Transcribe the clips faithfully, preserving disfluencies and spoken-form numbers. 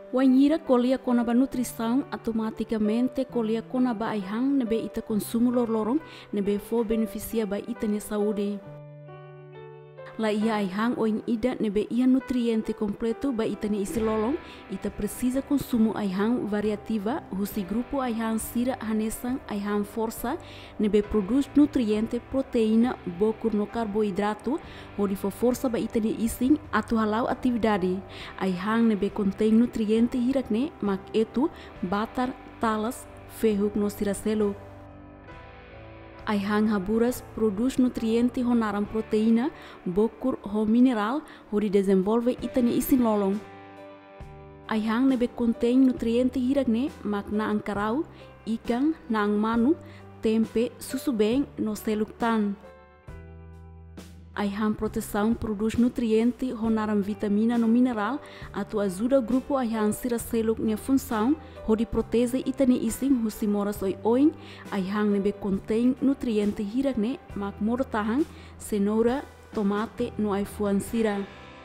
Wanhira colia com a nutrição automaticamente colia com a ba aihang nebe ita consumo lor-lorong nebe fo beneficia ba ita ne saúde. La ia aihang oin ida nebe ia nutriente completo ba ita ne isi lolong ita precisa consumo aihang variativa husi grupo aihang sira hanesang aihang força nebe produz nutriente proteína bokur no carboidrato odi fo força ba ita ne ising atu halau atividade aihang nebe contém nutriente hirakne mak etu batar talas ferruk no siracelo. Aihang haburas produz nutriente honaram proteína, bokur ho mineral, hori desenvolve itane isin lolong. Aihang nebe contém nutriente hiragne mak na angkarau, ikan, na ang manu, tempe, susu beng no seluktan. Aihang proteção produz nutriente honaram vitamina no mineral atu ajuda grupo aihang sira seluk nia função hodi proteze itane ising husi moras oi oin aihang nebe contém nutriente hirakne mak mortahang cenoura tomate no aifuan sira.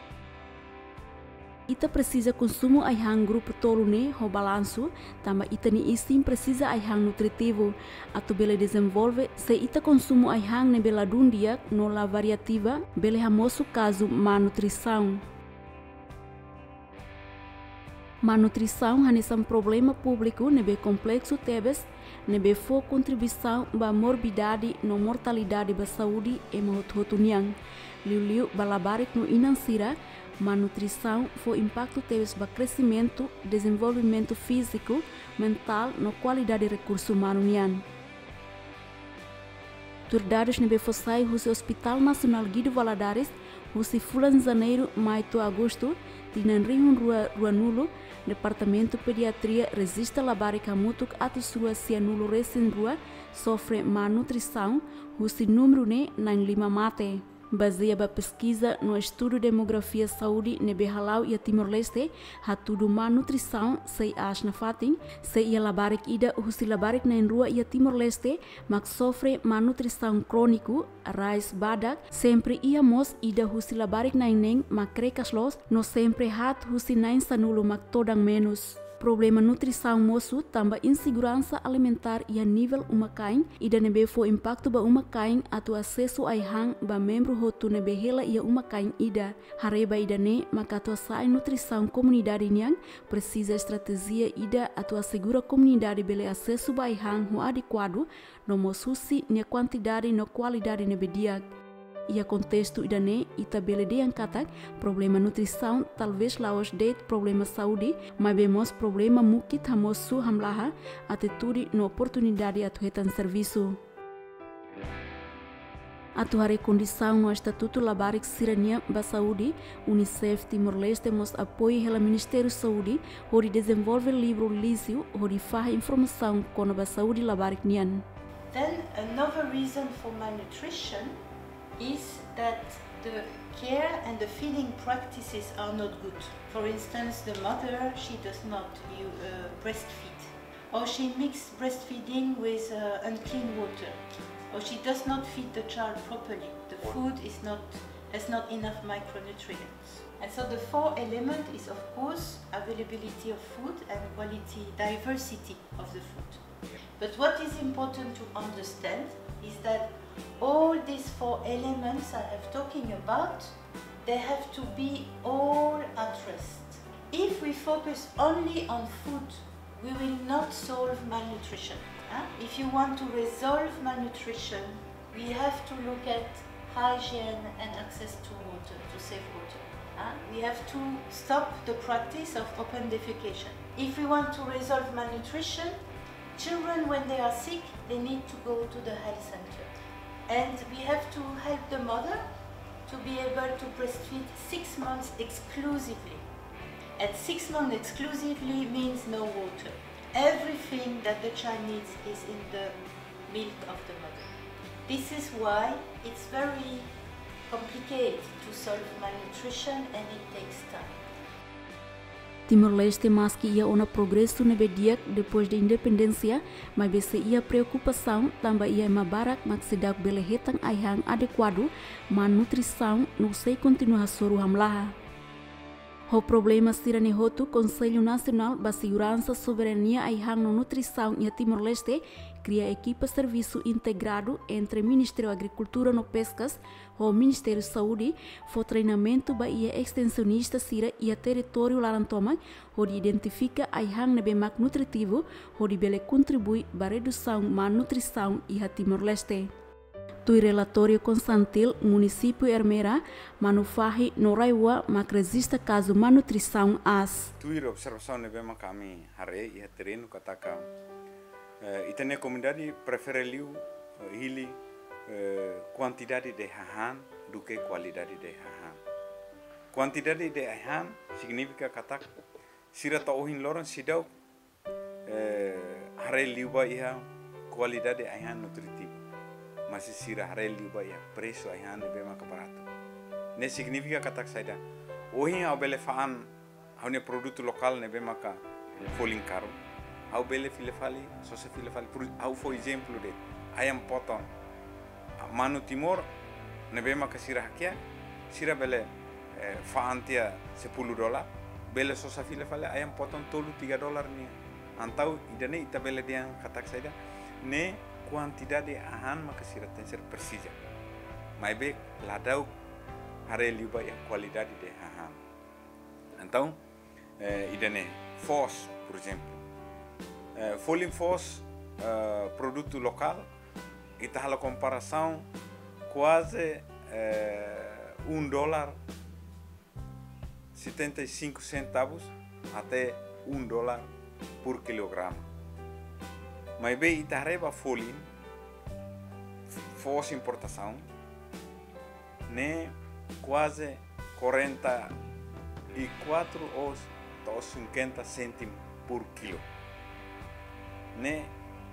Ita precisa consumo aihang grupo tolo ne ho balanço, tamba ita ni isim precisa aihang nutritivo, atu bele desenvolve se ita consumo aihang ne bela dundiak no la variativa, bele hamoso caso má nutrição. Má nutrição hanesam problema público nebe complexo tebes, nebe fo contribuição ba morbidade no mortalidade ba saúde e mahot-hotuniang, liu-liu balabarik no inansira. Má nutrição foi impacto teves para crescimento, desenvolvimento físico, mental, no qualidade de recurso humano nian. Turdados nebe fossai husi Hospital Nacional Guido Valadares, husi fulan janeiro, maio to agosto, tinan rihun rua rua nulo, Departamento Pediatria resista labarica mutuk atis rua sia nulo recém rua, sofre má nutrição, husi número ne nan lima mate. Baseia ba pesquisa no estudo demografia saúde nebe halau ia Timor-Leste, hatudu má nutrição sei as na fatin, sei ia labarik ida husi labarik na rua ia Timor-Leste, mak sofre má nutrição crônico, rais badak, sempre ia mos ida husi labarik na neng mak krekas los, no sempre hat husi nain sanulo mak todang menos. Problema nutrição moço tamba insegurança alimentar e a nível umakain ida nebe fo impacto ba umakain atu acesso aihang ba membro hotu nebe hela ia umakain ida hareba ida ne makato sai nutrição comunidade niang precisa estratégia ida atu assegura comunidade bele acesso ba aihang ho adequado no mosusi nia quantidade no qualidade nebe diag. Ia contexto idane ita bele de angkatak problema nutrição talvez laos de problema saúde mas vemos problema mukit hamos su hamlaha atitude no oportunidade atu hetan serviço atu hare condição no estatuto labarik sirania ba saúde Unicef Timor-Leste mos apoio hela Ministério Saúde hori desenvolve livro lício hori faha informação kono ba saúde labarik nian. Then another reason for malnutrition is that the care and the feeding practices are not good. For instance, the mother, she does not you, uh, breastfeed, or she mixes breastfeeding with uh, unclean water, or she does not feed the child properly. The food is not, has not enough micronutrients. And so the four element is of course availability of food and quality, diversity of the food. But what is important to understand is that all these four elements I have talking about, they have to be all addressed. If we focus only on food, we will not solve malnutrition. Huh? If you want to resolve malnutrition, we have to look at hygiene and access to water, to safe water. Huh? We have to stop the practice of open defecation. If we want to resolve malnutrition, children when they are sick, they need to go to the health center. And we have to help the mother to be able to breastfeed six months exclusively. And six months exclusively means no water. Everything that the child needs is in the milk of the mother. This is why it's very complicated to solve malnutrition and it takes time. Timor-Leste mas que ia ona progresso nebe diak depois da independência, mas bese ia preocupação tamba ia mabarak mak sedak bele hetang aihang adequado, ma nutrição não sei continua soru hamlaha. O problema sirane hotu Conselho Nacional da Segurança Soberania Aihang no Nutrição e Timor-Leste cria equipa serviço integrado entre Ministério da Agricultura no Pescas, o Ministério da Saúde, for treinamento ba ia extensionista sira ia território larantoma, onde identifica Aihang nebe mak nutritivo, onde bele contribui ba redução malnutrição e a Timor-Leste. Tui relatório constantil município Ermera manufahi no raiwa mak resista caso malnutrição as. Tui observação nebe mak kami hare ia terreno kataka uh, itane comunidade prefere liu uh, hili uh, quantidade de hahan do que qualidade de hahan. Quantidade de hahan significa katak sira tauhin loran sidau uh, hare liu ba ia qualidade hahan nutritivo. Masih sira hare liu ba ia preço hahan nebe mak barato. Ne significa katak saida ohin au bele faan au ne produto lokal nebe maka folin caro. Au bele file fali, sose file fali, au for exemplo de ayam potong. Manu Timor, nebe maka sira hakia, sira bele eh, faantia sepuluh dolar, bele sosa file fali ayam potong tolu tiga dolar ni. Antau idane ita bele dia katak saida, ne kuantidade de ahan maka sira tenser persija. Mai be ladau hare liuba ya qualidade de ahan. Então, eh, idane force, por exemplo. Uh, Folin Foss, uh, produto local, e está a comparação quase uh, um dólar setenta e cinco centavos até um dólar por quilograma. Mas bem, está reba Folin Foss importação, né quase quarenta e quatro ou cinquenta cêntimos por quilo. Ne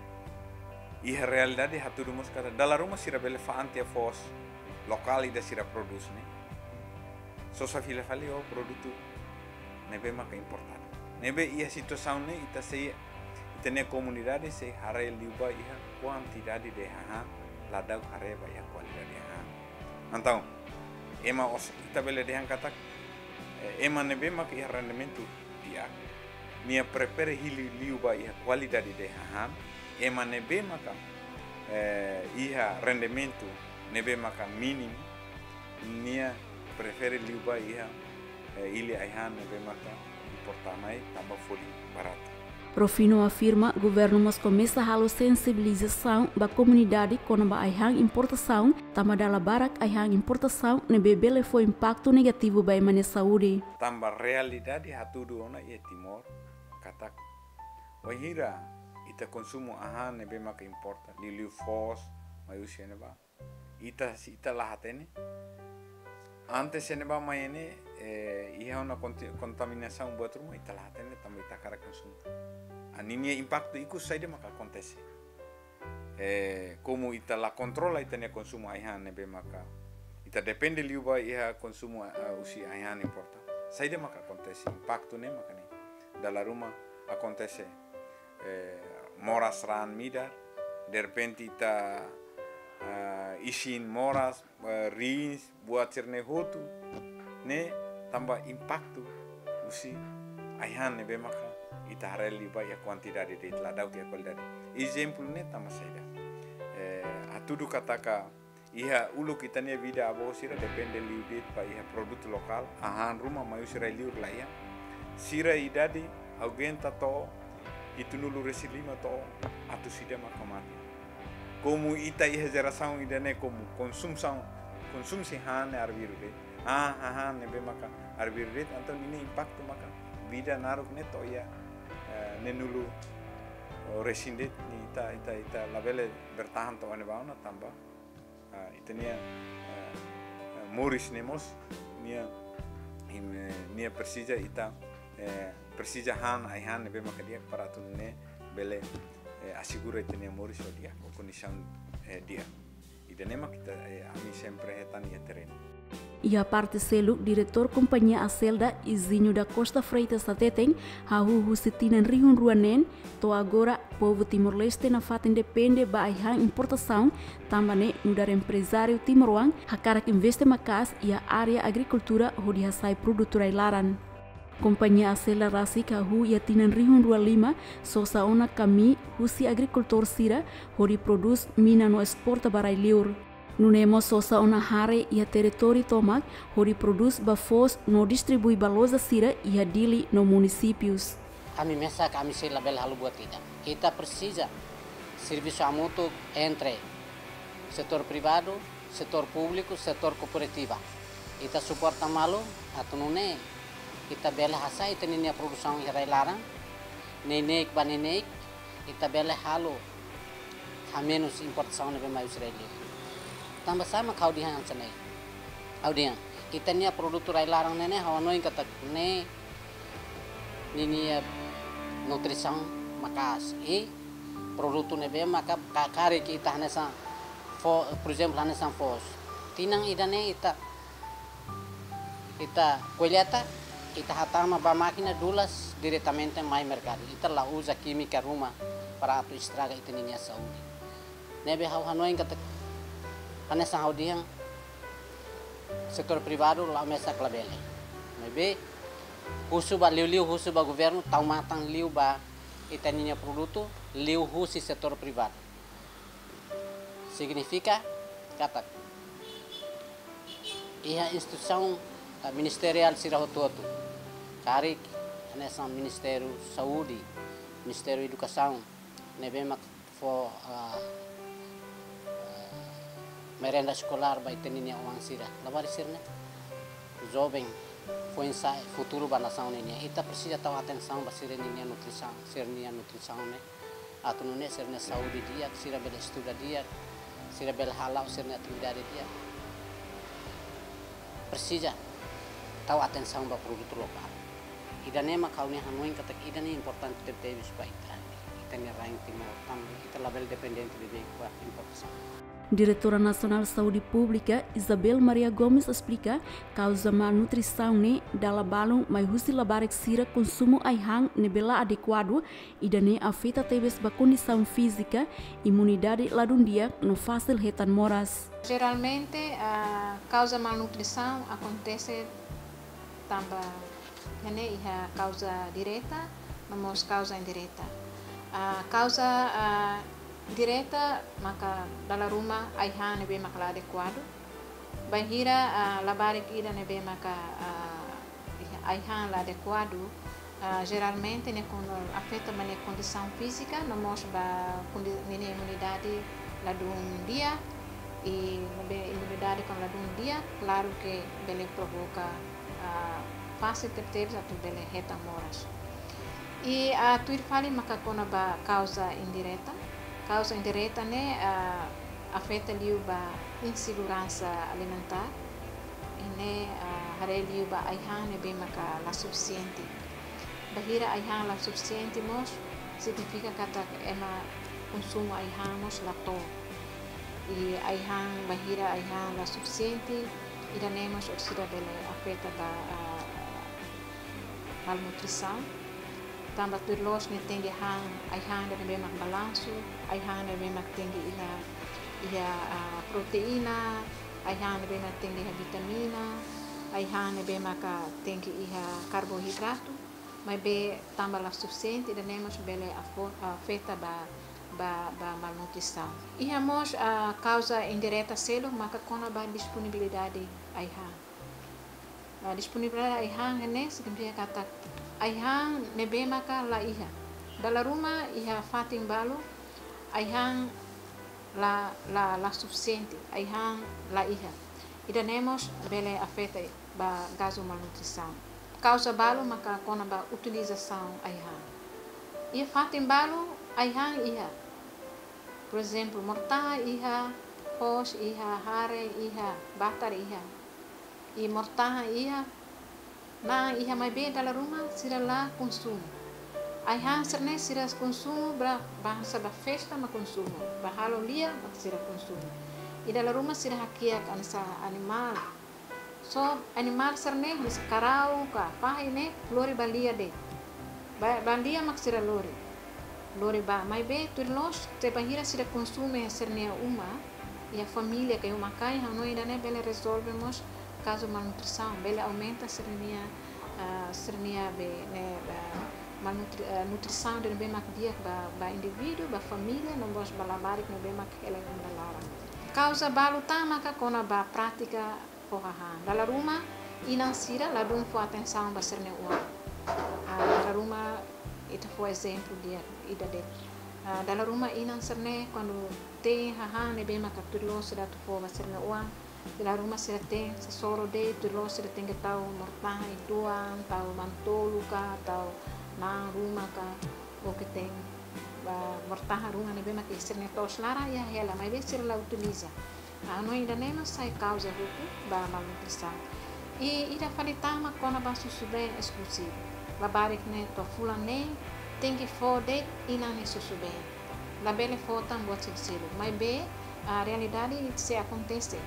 e a realidade é que nós cada dalla Roma sira bele fa antia fos local e da sira produz ne so sa fila fali o produto ne be maka importado ne be ia situação ne ita se ita ne comunidade se hare liuba ia quantidade de haha la dau hare ba ia qualidade de haha então ema os ita bele de hankatak ema ne be maka ia rendimento dia Nia prepare hili liuba ia qualidade de hahan, ema nebe maka eh, ia rendimento nebe maka mínimo, nia prefere liuba ia eh, ili aihan nebe maka importamai tamba foli barato. Profino afirma o governo mas começa a sensibilização da comunidade com a aihan importação, tamba dala barak aihan importação nebe bele foi impacto negativo ba emane saúde. Tamba realidade hatudu ona ia Timor katak wahira ita konsumo ahan nebe maka importa liliu fos mayusia neba ita ita lahatene antes neba mayene eh, iha una contaminação buat rumah ita lahatene tambah ita kara konsumo aninia impacto iku saide maka acontece eh, como ita la controla ita ne konsumo ahan nebe maka ita depende liu ba iha konsumo uh, usi ahan importa saide maka acontece impacto ne maka ne dalla Roma acontece eh, moras ran midar, de repente ita uh, isin moras uh, rins buat cerne hotu, ne tambah impacto usi aihan ne bemaka ita hareli ba ya quantidade de ladau ke qualidade. Exemplo ne tambah saida. Eh, atudu kataka iha ulu kita ne vida abo sira depende liudit pa iha produto lokal, ahan rumah mayu sira liur laya. Sira idade alguém tá to itu nulu resilima to atu sida makamati como ita ia geração idane como consumção consumsi han arbirde ah ah ne be maka arbirde então ini impacto maka vida naruk ne to ya ne nulu resinde ni ita ita ita labele bertahan to ane bauna tambah itania moris nemos nia nia persija ita Eh, persija han aihan nebe maka dia para tunne bele eh, assicura itene moris o dia o condição eh, dia idane mak kita eh, ami sempre hetan ia terreno. E a parte selo, diretor companhia Acelda Izinho da Costa Freitas Tateteng, hahu husitinan rihun ruanen, to agora povo Timor-Leste na fata independe ba aihan importação, tambane nudar empresário Timoroang, hakarak investe makas e a área agricultura hodi hasai produtura ilaran. Companhia Acelerasi Kahu ia tinan rihun dua lima sosa ona kami husi agricultor sira hori produz mina no exporta barai liur. Nunemo sosa ona hare ia teritori tomak hori produz bafos no distribui baloza sira ia dili no municipios. Kami mesa kami se label halu buat tidak. Kita precisa serviço mútuo entre setor privado, setor público, setor cooperativa. Kita suporta malu atau nune kita bela hasa itu ninia produção irai larang, nenek banenek kita bela halu, menos importação nebe mais Israel. Tambah sama kau dihan cenai, kau dihan kita nia produk irai larang nene hawa noin kata ne ninia nutrição makas e produto nebe maka kakari kita hanesa, for por exemplo hanesa fos, tinang idane ita ita colheita kita hatama ba máquina dulas diretamente mai mercado. Ita la usa química ruma para tu estraga ita ninia saúde. Nebe hau hanoin kata hanesa hau diang setor privado la mesa klabele. Nebe husu ba liu-liu husu ba governo tau matang liu ba ita ninia produto liu husi setor privado. Significa kata ia instituição ministerial sira hotu-hotu. Cari nessa Ministério Saúde, Ministério Educação, nebe mak for uh, uh, merenda escolar vai ter ninia uang sira. Lavar sirne, jovem foi ensaio futuro ba nação ninia. Ita precisa tahu atenção ba sira ninia nutrição, sira ninia nutrição ne. Atau nune sira saúde dia, sira bela estuda dia, sira bela halau sira atividade dia. Precisa tahu atenção ba produto lokal. Idanema kau ni hanuin kata idane importante tertebe supaya ita ita ni raing timor tam ita label dependente de kuat importação. Diretora Nacional de Saúde Pública Isabel Maria Gomes explica causa malnutrição ne dala balão mai husi labarek sira consumo aihang nebela adequado idane afeta tebes ba condição física imunidade ladun dia no fácil retan moras. Geralmente a causa malnutrição acontece também ini ia causa direta, namun causa indireta. A causa uh, direta maka dalam rumah ayah nebe maka adequado. Bahira uh, labarik ida nebe maka uh, ayah la adequado. Uh, geralmente ne quando afeta mane condição física, namun ba nini imunidade la dun dia e nebe imunidade com la dun dia, claro que bele provoca uh, fácil ter ter satu bele reta moras. E a tuir fali maka kona ba causa indireta. Causa indireta ne uh, afeta liu ba insegurança alimentar. Ine uh, hare liu ba aihan ne be maka la suficiente. Bahira aihan la suficiente mos significa kata ema consumo aihan mos la to. E aihan bahira aihan la suficiente ida nemos oxida bele afeta ba uh, malnutrição. Tambah terus ni tinggi hang, ai hang dan memang balansu, ai hang dan memang tinggi iha, iha uh, proteina, ai hang dan memang tinggi iha vitamina, ai hang dan memang tinggi iha karbohidrato, mas be tambah lah suficiente dan nemos bele afeta ba ba ba malnutrição. Iha mos a uh, causa indireta selo maka kona ba disponibilidade ai hang. Uh, disponibilidade aihang ini significa kata aihang nebe maka la iha dalam rumah iha fating balu aihang la la la suficiente aihang la iha ida nemos bele afeta ba gaso malnutrição causa balu maka kona ba utilização aihang iha fating balu aihang iha por exemplo morta iha hos iha hare iha batar iha e mortaha iha na iha mai be dalam rumah sira la consumo aiha serne sira consumo bra bahasa ba festa ma consumo bahalo lia ma sira consumo e dalam rumah sira hakia kan sa animal so animal serne mis karau ka pa ini lori balia de ba balia mak sira lori lori ba mai be turlos te bahira sira consumo serne uma e a família que eu macai hanoi dane bele resolvemos caso malnutrição, bele aumenta a serenia uh, sernia be ne ba nutri, uh, nutrição de bem mak dia ba ba indivíduo ba família não bos balabarik no bem mak ele dalara causa balu tama ka kona ba prática pohahan dala rumah inan sira la dum fo atenção ba serne uang uh, dala rumah itu foi exemplo dia ida de uh, dala rumah inan serne quando tem hahan ne bem mak tulo sira tu fo ba serne uang dala rumah sira tem se soro de tulo sira tem que tau mortah ituan tau mantolu ka tau na rumah ka o que tem uh, mortah rumah ne bem mak serne tos lara ya hela mas bem sira la utiliza uh, no ainda nem sai causa ruku ba malnutrição e ida falitama kona ba susu bem exclusivo la barik ne to fulane tem que fode ina ne susu bem la bele fotam buat silo mas be a realidade se acontece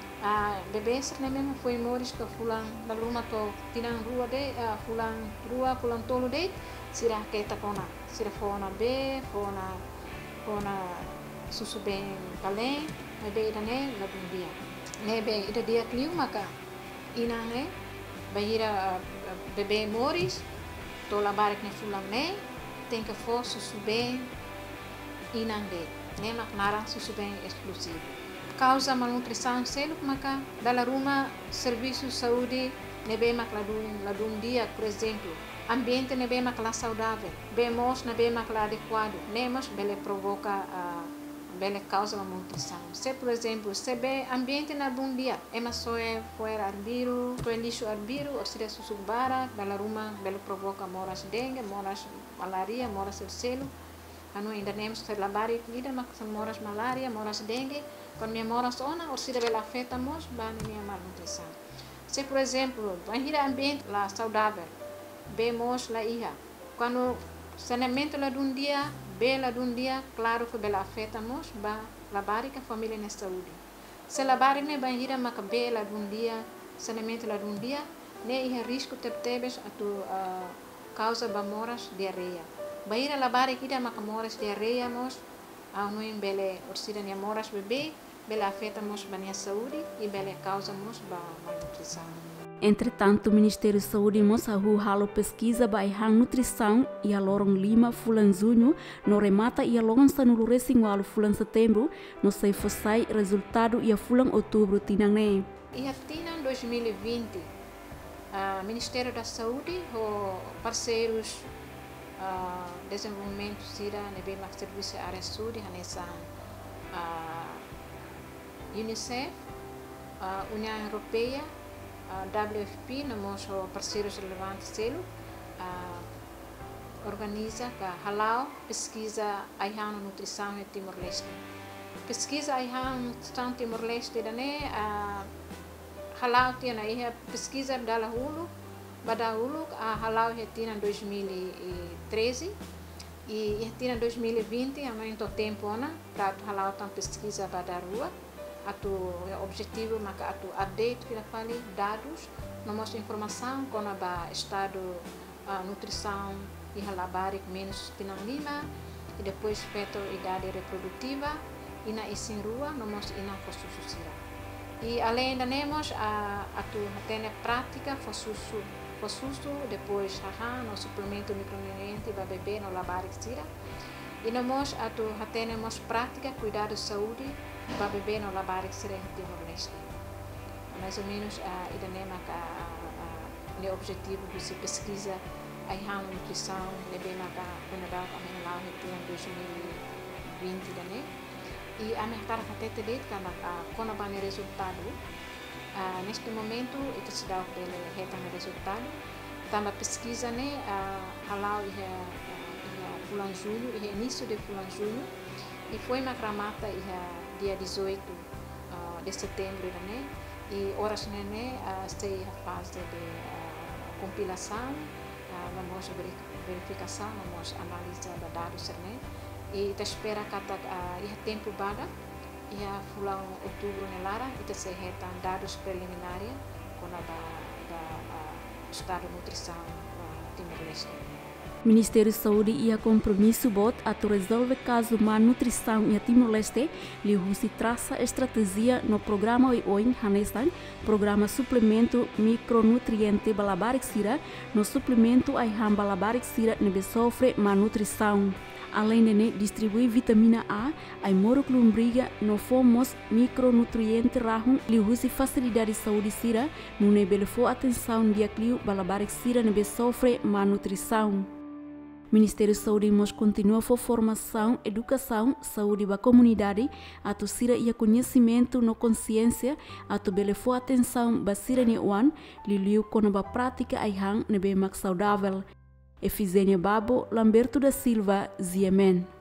a bebê ne mesmo foi moris to fulan la rumah to tinang rua de uh, fulan rua fulan tolu de sira keta kona sira fona be fona fona susu bem kalen mas be ida ne la dia ne be ida dia kliu maka inang ne bahira uh, bebê moris to la barik ne fulan ne tem que for susu bem inang de ne mak narang susu bem exclusivo causa malnutrição selo maka dala rumah serviço saúde nebe mak ladum ladum dia por exemplo ambiente nebe mak la saudável bemos nebe mak la adequado nemos bele provoca uh, bele causa malnutrição se por exemplo se be ambiente na bom dia ema só é fora arbiru to lixo arbiru ou se susubara dala rumah bele provoca moras dengue moras malaria moras selo anu ainda nemos labari vida mak moras malaria moras dengue quando minha moras ona ou se deve afetamos bane minha malnutrição se por exemplo bahira ambiente lá saudável bemos lá iha quando saneamento lá dum dia bela dum dia claro que bela afetamos ba labari que família na saúde se labari ne bahira mak bela dum dia saneamento lá dum dia ne iha risco tertebes atu uh, causa ba moras diarreia bahira labari kita mak moras diarreia mos anu em bele orsida nia moras bebê bela afetamos bania saúde e bela causamos ba malnutrição. Entretanto, o Ministério da Saúde mostrou halo pesquisa by hang nutrição e a lorong lima fulan junho no remata e a longa no resingualo fulan setembro no sei fossai resultado e a fulan outubro tinang ne. E a tinang dois mil e vinte, o Ministério da Saúde o parceiros uh, desenvolvimento sira nebe mak serviço área saúde hanesa uh, UNICEF, a União Europeia, a W F P, nós parceiros relevantes selo, organiza a halau pesquisa aihan nutrição em Timor-Leste. Pesquisa aihan nutrição Timor-Leste dane a halau tiana ia pesquisa dala hulu, bada hulu a halau retina dois mil e treze e retina dois mil e vinte, a mãe to tempo na para halau tam pesquisa bada rua. Atu objetivo maka atu update que fale dados nós informação com a estado uh, nutrição e halabarik menos tinang lima e depois feto idade reprodutiva e na isin rua nós ina fosusira e além da nemos a atu tene prática fosusu fosusu depois haha no suplemento micronutriente ba bebê no labarik sira e nós atu tenemos prática cuidado de saúde para bebê no labarik sira Timor-Leste. Mais ou menos a idanema ka o objetivo de se pesquisa a nutrição bebê na ka Canadá a menor em dois mil e vinte dane e a mertar até telet kana kona bane resultado neste momento itu sudah pele hetan resultado tamba pesquisa ne halau ia bulan julho e início de bulan julho e foi na Gramata ia dia dezoito uh, de setembro né e horas né uh, stay a fase de uh, compilação uh, vamos verificação vamos analisar da dados né e te espera kata uh, e tempo bada e a fulan outubro nelara e te se retan dados preliminares com a da, da uh, estado de nutrição uh, Timor-Leste. Ministério da Saúde ia compromisso bot a resolver caso malnutrição em Timor-Leste, lhe husi traça estratégia no programa Oin Hanesan, programa suplemento micronutriente balabarik sira, no suplemento Aihan balabarik sira nebe sofre malnutrição. Além de distribuir vitamina A, a moroclumbriga no fomos micronutriente rahun lhe husi facilidade de saúde sira, no nebe lefo atenção dia clio balabarik sira nebe sofre malnutrição. Ministério da Saúde mos continua for formação, educação, saúde da comunidade, a tu sira e conhecimento no consciência, a tu belefo atenção ba sira ne wan, liliu kono ba prática aihan nebe mak saudável. Efizenia Babo, Lamberto da Silva, Ziemen.